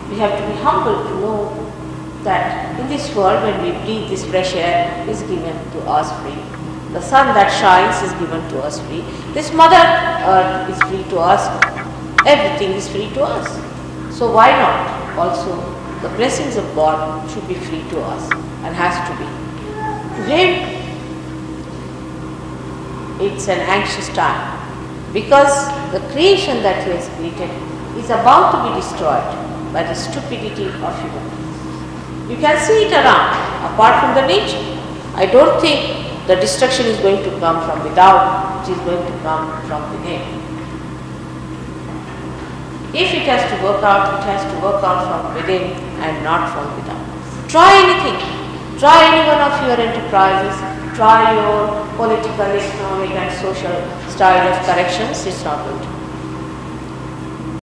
We have to be humble to know that in this world, when we breathe, this fresh air is given to us free. The sun that shines is given to us free. This Mother Earth is free to us. Everything is free to us. So why not also the blessings of God should be free to us, and has to be. To him, it's an anxious time, because the creation that he has created is about to be destroyed by the stupidity of human beings. You can see it around. Apart from the nature, I don't think the destruction is going to come from without, it is going to come from within. If it has to work out, it has to work out from within and not from without. Try anything. Try any one of your enterprises. Try your political, economic and social style of corrections. It's not going to